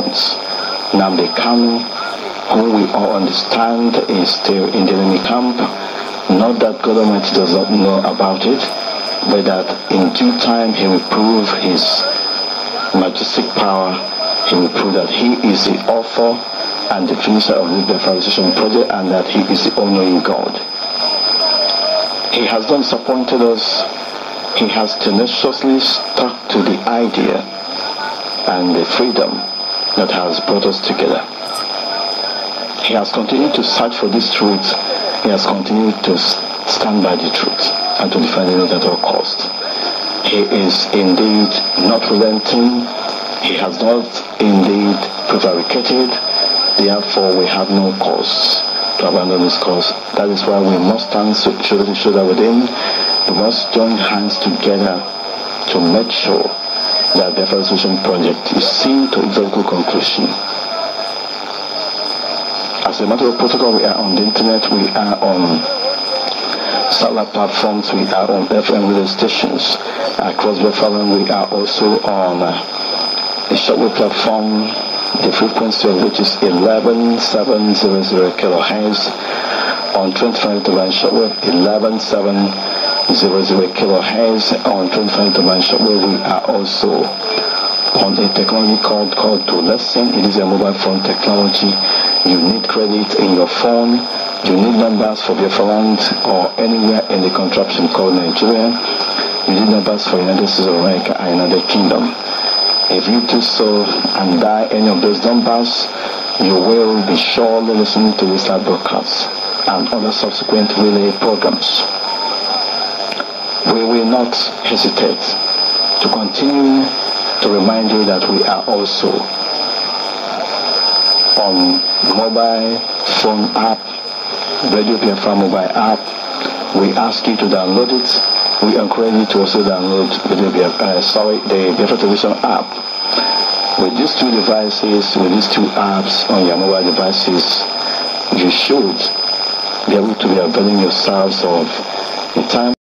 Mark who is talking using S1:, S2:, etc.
S1: Nigerians. Nnamdi Kanu, who we all understand is still in the enemy camp. Not that government does not know about it, but that in due time he will prove his majestic power. He will prove that he is the author and the finisher of this Biafranization project, and that he is the all-knowing God. He has not disappointed us. He has tenaciously stuck to the idea and the freedom that has brought us together. He has continued to search for this truth. He has continued to stand by the truth and to defend it at all costs. He is indeed not relenting. He has not indeed prevaricated. Therefore, we have no cause to abandon this cause. That is why we must stand shoulder to shoulder with him. We must join hands together to make sure that the Biafranization project is seen to its logical conclusion. As a matter of protocol, we are on the internet, we are on satellite platforms, we are on FM radio stations across Biafra. We are also on the shortwave platform, the frequency of which is 11700 kilohertz on 25 band shortwave, 11700 kilohertz on 25 band shortwave. We are also on a technology called to listen. It is a mobile phone technology. You need credit in your phone. You need numbers for Biafra or anywhere in the contraption called Nigeria. You need numbers for United States of America and United Kingdom. If you do so and dial any of those numbers, you will be surely listening to this live broadcast and other subsequent relay programs. We will not hesitate to continue to remind you that we are also on mobile phone app, Radio Biafra mobile app. We ask you to download it. We encourage you to also download the Biafra Television app. With these two devices, with these two apps on your mobile devices, you should be able to be availing yourselves of the time